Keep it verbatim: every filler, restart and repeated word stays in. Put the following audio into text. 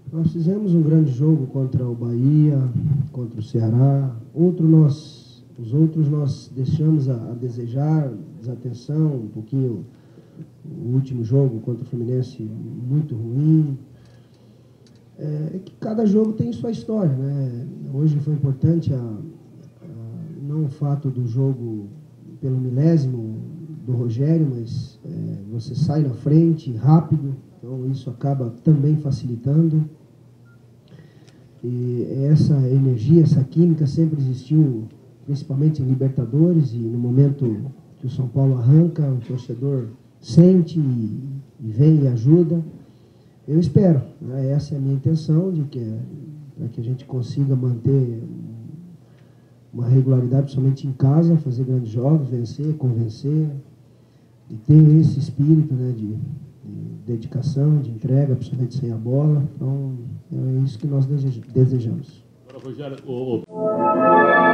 Nós fizemos um grande jogo contra o Bahia, contra o Ceará. Outro nós, os outros nós deixamos a, a desejar, desatenção, um pouquinho. O último jogo contra o Fluminense muito ruim. É que cada jogo tem sua história, né? Hoje foi importante a, a, não o fato do jogo pelo milésimo do Rogério, mas é, você sai na frente rápido, então isso acaba também facilitando. E essa energia, essa química sempre existiu, principalmente em Libertadores, e no momento que o São Paulo arranca, o torcedor sente e, e vem e ajuda. Eu espero, né? Essa é a minha intenção, de que, para que a gente consiga manter uma regularidade, principalmente em casa, fazer grandes jogos, vencer, convencer, e ter esse espírito, né, de, de dedicação, de entrega, principalmente sem a bola. Então, é isso que nós desejamos. Agora, Rogério, o...